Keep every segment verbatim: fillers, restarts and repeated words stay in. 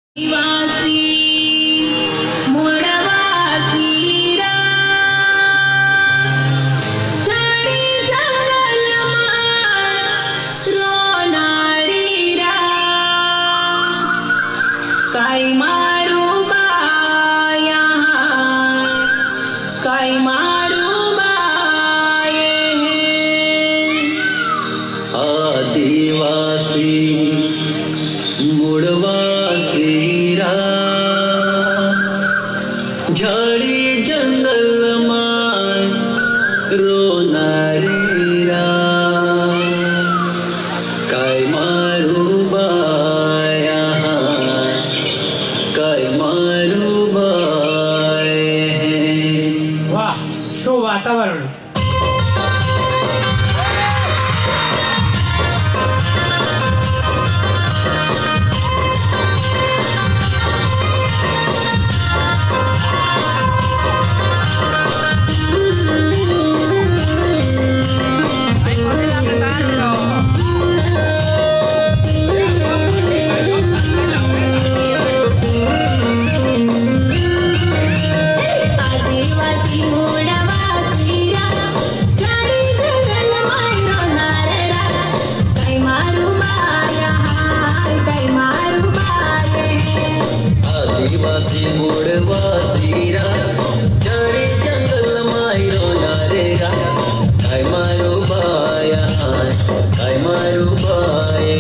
आदिवासी मूळवासीरा झाडी जंगलमाळ रोनारीरा काय मारू बाया काय मारू बाये आदिवासी मूळवासीरा झाडी जंगलमाळ रोनारीरा काय मारू बाया काय मारू बाये। वाह શું વાતાવરણ आदिवासी मूळवासीरा झाडी जंगलमाळ रोनारीरा काय मारू बाया काय मारू बाये। आदिवासी मूळवासीरा झाडी जंगलमाळ रोनारीरा काय मारू बाया काय मारू बाये।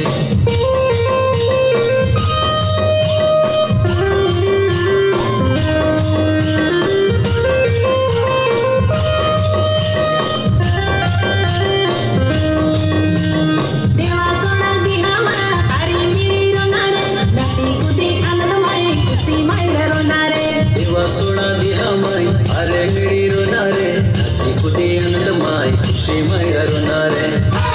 देवा सोना दिनामा हरी मिळी रोनारे नाची कुदी आनंदमय खुशी मैल रोनारे देवा सोना दिहामाई अरे मिळी रोनारे नाची कुदी आनंदमाय खुशी मैल रोनारे।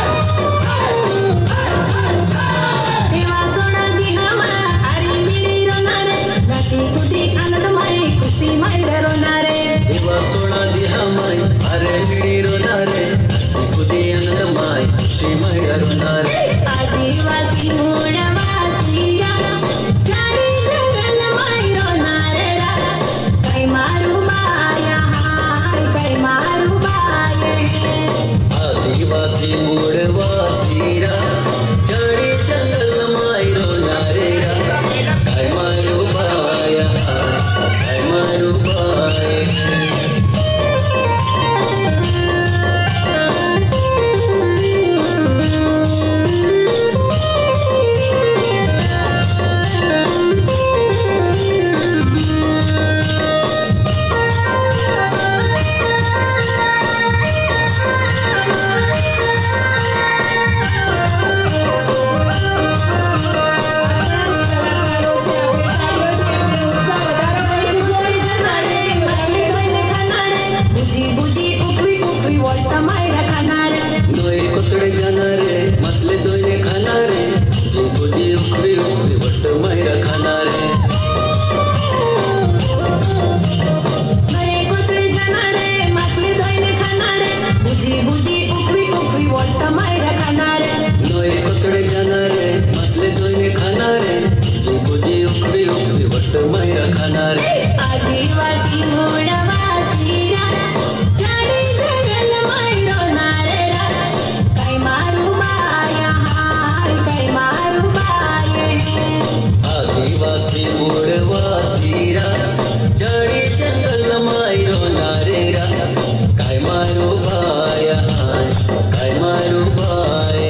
देवा सोना दिनामा हरी मिळी रोनारे नाची कुदी आनंदमय खुशी मैल रोनारे देवा सोना दिहामाई अरे मिळी रोनारे नाची कुदी आनंदमाय खुशी मैल रोनारे। आदिवासी मूळवासीरा झाडी जंगलमाळ रोनारीरा काय मारू बाया काय मारू बाये। आदिवासी मूळवासीरा झाडी जंगलमाळ रोनारीरा काय मारू बाया काय मारू बाये। दोय कोतडे जाणारे मसले दोयने खाणारे जी बुजी उकरी उकरी वट मैरा खाणारे। दोय कोतडे जाणारे मसले दोयने खाणारे जी बुजी उकरी उकरी वट मैरा खाणारे। आदिवासी मूळवासीरा झाडी जंगलमाळ रोनारीरा काय मारू बाया काय मारू बाये। आदिवासी मूळवासीरा झाडी जंगलमाळ रोनारीरा काय मारू बाया काय मारू बाये।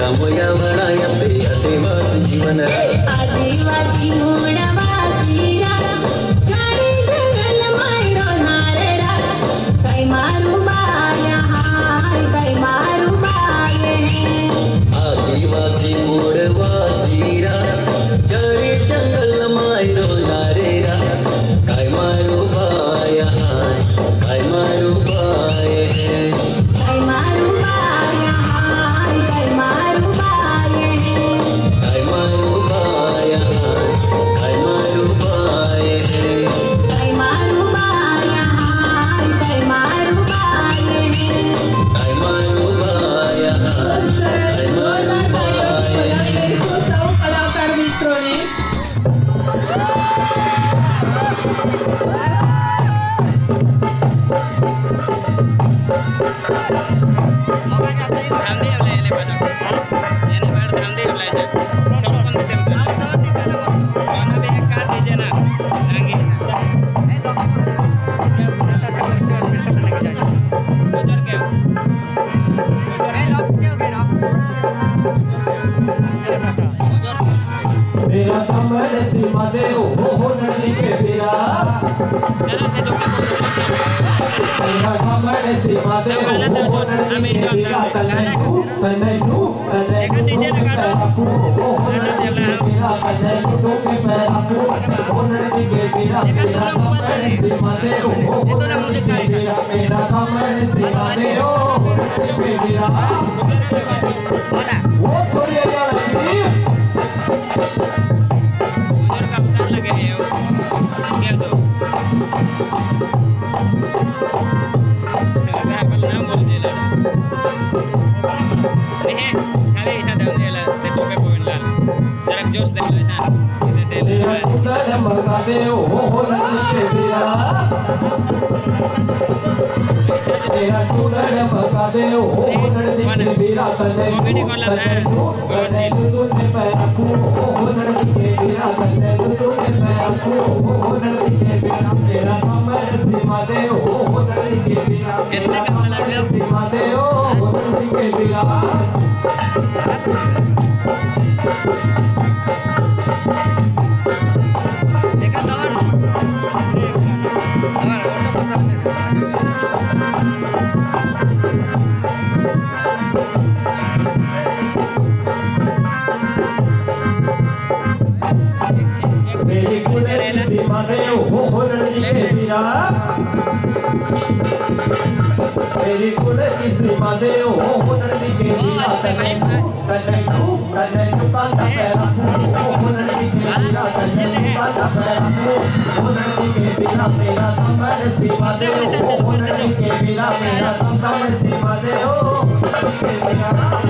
मोया मोया वणाया पे आदिवासी जीवन आदिवासी मूळवासीरा झाडी जंगल मायरो नारेरा काय मारू बाया हाय काय मारू बाये आदिवासी मूळवासीरा झाडी जंगल मायरो नारेरा काय मारू बाया हाय काय मारू बाये काय मारू बाया हाय काय मारू बाये काय मारू बाया हाय काय मारू बाये काय मारू बाया हाय काय मारू बाये काय मारू बाया हाय काय मारू बाये कलाकार मित्रोने मेरा कमर सीमा दे ओ हो नदी के बिरा मेरा कमर सीमा दे ओ हो नदी के बिरा तने तू तने तू तने तू ओ हो नदी के बिरा तने तू के पैरा तू हो नदी के बिरा मेरा कमर सीमा दे ओ हो नदी के बिरा मेरा कमर सीमा दे ओ हो नदी के बिरा वो थोड़ी क्या लगी तेरा चूड़न मगा दे ओ हो नदी के बिरा तने तने तू तने तू तुझे पैरा तू ओ हो नदी के बिरा तने तू तुझे पैरा तू ओ हो नदी के बिरा तेरा कमर सीमा दे ओ हो नदी के बिरा कितने कमर लग गया सीमा दे ओ हो नदी के बिरा देखा तवर तवर और सब पता नहीं मेरी कुले सीमा दे ओ हो नदी के बिरा मेरी कुले की सीमा दे ओ हो नदी के बिरा तने तू तने तू तने तू कांता पैरा तू ओ हो नदी के बिरा तने तू कांता पैरा तू हो नदी के बिरा मेरा कमर सीमा दे ओ हो नदी के बिरा मेरा कमर सीमा दे ओ नदी के बिरा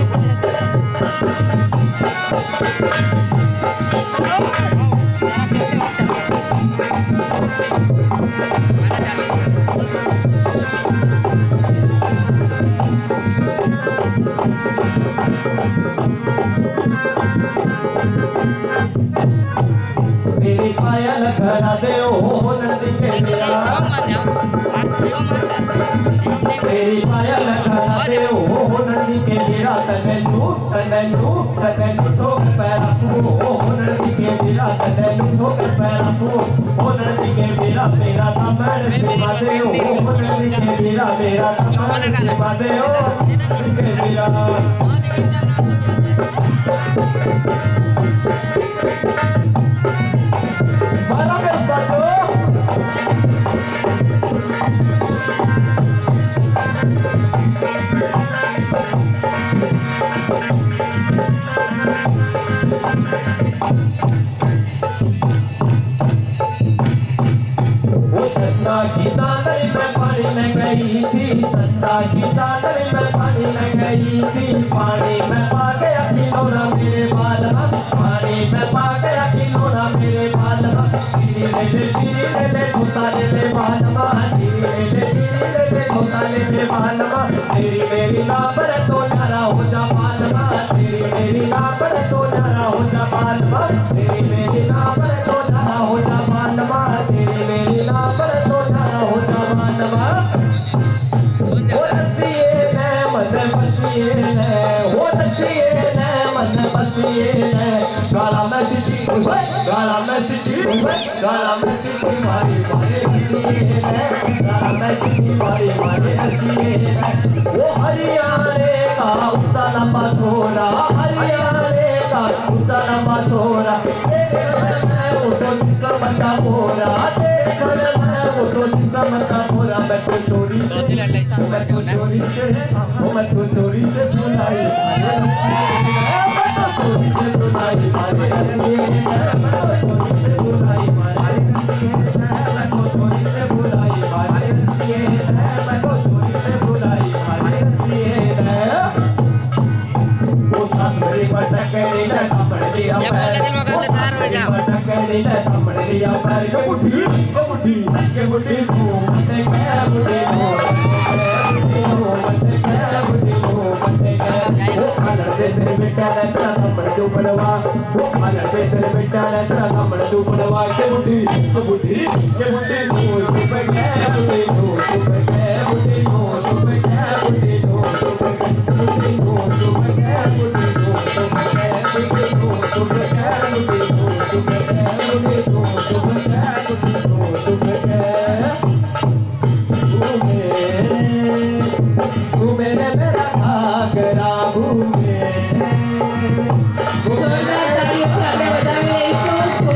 मेरी पायल खड़ा दे ओ हो नदी के बिरा मेरी पायल खड़ा दे ओ हो नदी के बिरा तने तू तने तू तने तू ठोक पैरा तू ओ हो नदी के बिरा तने तू ठोक पैरा तू हो नदी के बिरा मेरा कमर सीमा दे ओ हो नदी के बिरा मेरा कमर सीमा दे ओ नदी के बिरा Para meu patrão ठंडा की चादर में पानी में गई थी ठंडा की चादर में पानी में गई थी पानी में पा गया खिलौना मेरे बाल पानी में पा गया खिलौना मेरे बाल धीरे धीरे धीरे धीरे घुसा ले ले बाल धीरे धीरे धीरे धीरे घुसा ले ले बाल तेरी मेरी लापर तो नारा हो जा बाल तेरी मेरी लापर तो नारा हो जा बाल तेरी मेरी लापर तो नारा हो जा बाल तेरी मेरी लापर तो नारा हो जा बाल वो दसिए ने मन बसिए ने वो दसिए ने हसीए गाला में सिटी गाला में सिटी गाला में सिटी मारी मारे हसीए गाला में सिटी मारी मारे हसीए वो हरियाणे का उतना लंबा छोरा हरियाणे का उतना लंबा छोरा वो तो सिसम का मोरा वो तो सिसम का मोरा मैं तो चोरी से मैं तो चोरी से मैं तो चोरी से बुलाई मैं तो चोरी से बुलाई मारे हसीए मैं तो चोरी से बुलाई मारे हसीए मैं तो चोरी से बुलाई मारे हसीए मैं तो चोरी से बुलाई मारे हसीए वो सासरी पटकड़ी ने कमर दिया पटकड़ी ने कमर दिया पैर के बुढ़ी के बुढ़ी के बुढ़ी को मते के बुढ़ी को मते के बुढ़ी को मते के वो खाना दे तेरे बेटा ने तेरा कमर जो पड़वा वो खाना दे तेरे बेटा ने तेरा कमर जो पड़वा के बुढ़ी के बुढ़ी के बुढ़ी को सुबह के बुढ़ी को सुबह के बुढ़ी को सुबह के बुढ़ी को सुबह के बुढ़ी को सुबह के बुढ़ी को सुबह के बुढ़ी को सुबह के बुढ़ी को सुबह के बुढ़ी को सुबह के बुढ़ी को सुबह के तू मेरे मेरा घाघरा घूमे सोना तालियों से आगे बजावे इसको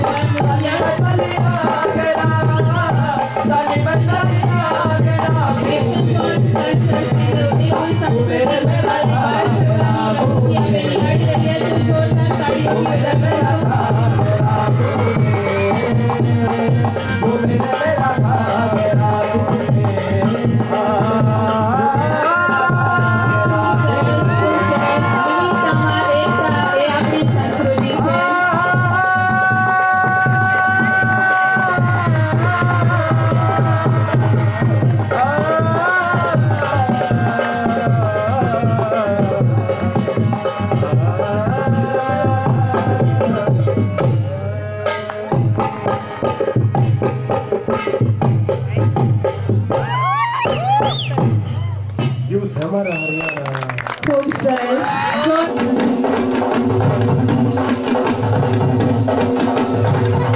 खूब सरस